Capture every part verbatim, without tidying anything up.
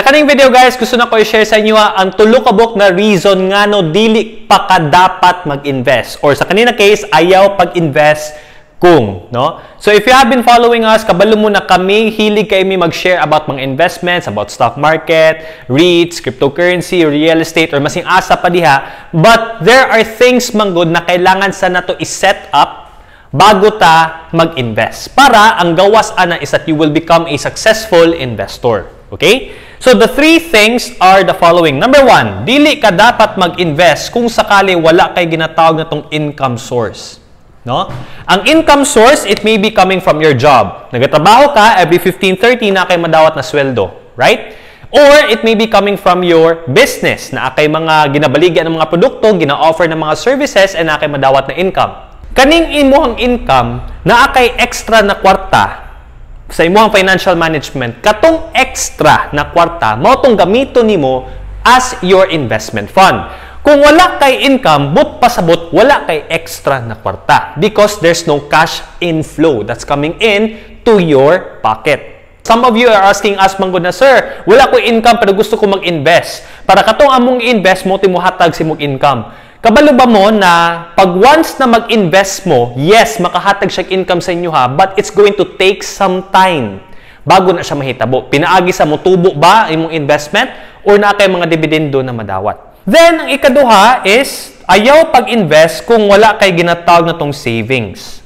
Sa kaning video guys, gusto na ko i-share sa inyo ha, ang tulo ka buk na reason nga no dili pa ka dapat mag-invest. Or sa kanina case, ayaw pag-invest kung, no? So if you have been following us, kabalo mo na kami, hilig kayo mi mag-share about mga investments, about stock market, REITs, cryptocurrency, real estate, or masing asa pa diha. But there are things manggod na kailangan sa nato i-set up bago ta mag-invest. Para ang gawas ana is that you will become a successful investor. Okay? So the three things are the following. Number one, dili ka dapat mag-invest kung sakali wala kay ginatawag na tong income source. No? Ang income source, it may be coming from your job. Nagatrabaho ka, every fifteen thirty na kay madawat na sweldo. Right? Or it may be coming from your business na kay mga ginabaligyan ng mga produkto, gina-offer ng mga services, and na kay madawat na income. Kaning imuhang income na kay extra na kwarta sa imuhang financial management, katong extra na kwarta, mao tong gamito nimo as your investment fund. Kung wala kay income, but pasabot, wala kay extra na kwarta because there's no cash inflow that's coming in to your pocket. Some of you are asking us, manggod na, sir, wala ko income pero gusto ko mag-invest. Para katong among invest mo, timuhatag si mong income. Kabalo ba mo na pag once na mag-invest mo, yes, makahatag siya income sa inyo ha, but it's going to take some time bago na siya mahitabo. Pinaagi sa mo, tubo ba imong investment or na kay mga dividendo na madawat. Then, ang ikaduha is, ayaw pag-invest kung wala kay ginatawag na tong savings.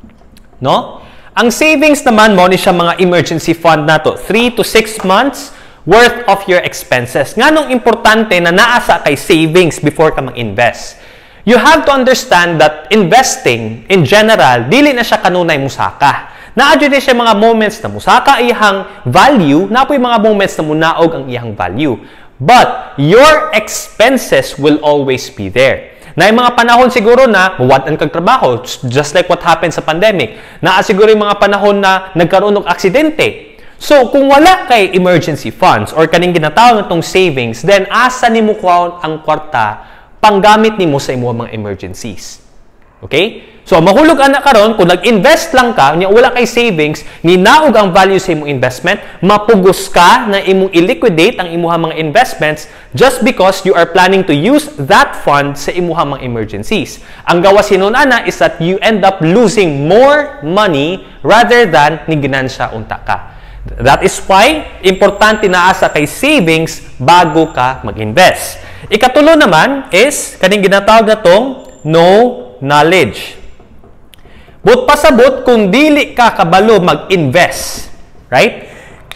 No? Ang savings naman mo ni siya mga emergency fund na to. three to six months worth of your expenses. Nganong importante na naasa kay savings before ka mag-invest. You have to understand that investing, in general, dili na siya kanunay musaka. Naadyo din siya mga moments na musaka iyang value, na po yung mga moments na munaog ang iyang value. But your expenses will always be there. Na yung mga panahon siguro na mawadan kag trabaho, just like what happened sa pandemic. Na siguro yung mga panahon na nagkaroon ng aksidente. So, kung wala kay emergency funds or kaning ginatawag na tong savings, then asa nimo kuhaon ang kwarta panggamit nimo sa imong mga emergencies. Okay? So, mahulog ana karon kung nag-invest lang ka, nya wala kay savings, ninaog ang value sa imong investment, mapugos ka na imong i-liquidate ang imuhang mga investments just because you are planning to use that fund sa imuhang mga emergencies. Ang gawas hinon ana is that you end up losing more money rather than ni ginansya unta ka. That is why importante na asa kay savings bago ka mag-invest. Ikatulo naman is kaning ginatawag na tong no knowledge. But pasabot kung dili ka kabalo mag-invest, right?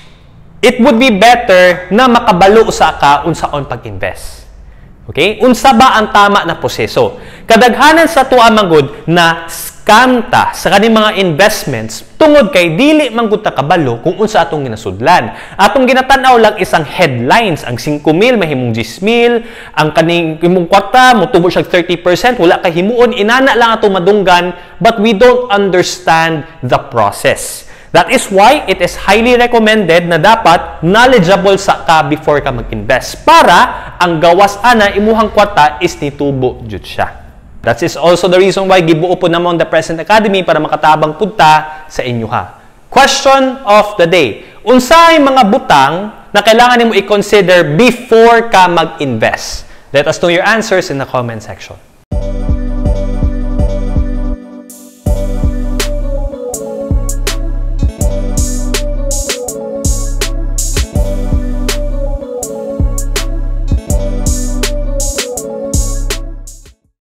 It would be better na makabalo sa ka unsaon pag-invest. Okay? Unsa ba ang tama na proseso? Kadaghanan sa tuwa manggod na scam ta sa kaning mga investments tungod kay dili manggod ta kabalo kung unsa atong ginasudlan. Atong ginatan-aw lang isang headlines, ang five mil mahimong ten mil, ang kaning imong kwarta motubo siya thirty percent, wala kay himuon, inana lang ato madunggan, but we don't understand the process. That is why it is highly recommended na dapat knowledgeable sa ka before ka mag-invest para ang gawas ana imuhang kwarta is nitubo jud siya. That is also the reason why gibuo po namon the Present Academy para makatabang punta sa inyo ha. Question of the day. Unsay mga butang na kailangan nimo i-consider before ka mag-invest? Let us know your answers in the comment section.